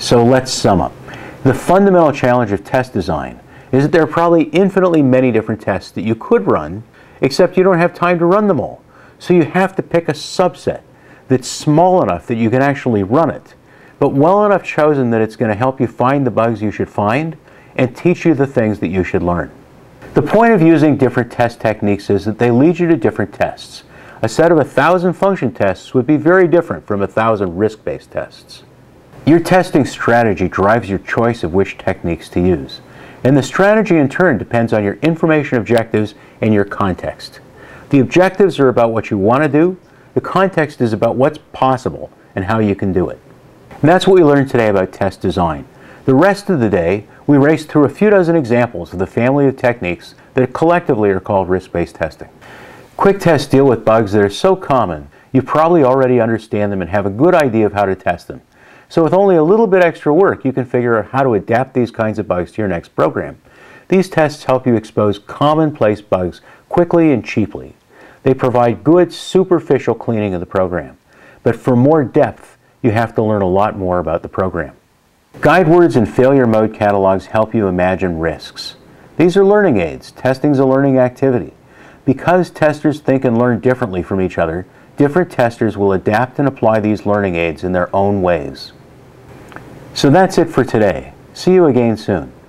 So let's sum up. The fundamental challenge of test design is that there are probably infinitely many different tests that you could run, except you don't have time to run them all. So you have to pick a subset that's small enough that you can actually run it, but well enough chosen that it's going to help you find the bugs you should find and teach you the things that you should learn. The point of using different test techniques is that they lead you to different tests. A set of 1,000 function tests would be very different from 1,000 risk-based tests. Your testing strategy drives your choice of which techniques to use, and the strategy in turn depends on your information objectives and your context. The objectives are about what you want to do, the context is about what's possible and how you can do it. And that's what we learned today about test design. The rest of the day, we raced through a few dozen examples of the family of techniques that collectively are called risk-based testing. Quick tests deal with bugs that are so common, you probably already understand them and have a good idea of how to test them. So with only a little bit extra work, you can figure out how to adapt these kinds of bugs to your next program. These tests help you expose commonplace bugs quickly and cheaply. They provide good superficial cleaning of the program. But for more depth, you have to learn a lot more about the program. Guide words and failure mode catalogs help you imagine risks. These are learning aids. Testing is a learning activity. Because testers think and learn differently from each other, different testers will adapt and apply these learning aids in their own ways. So that's it for today. See you again soon.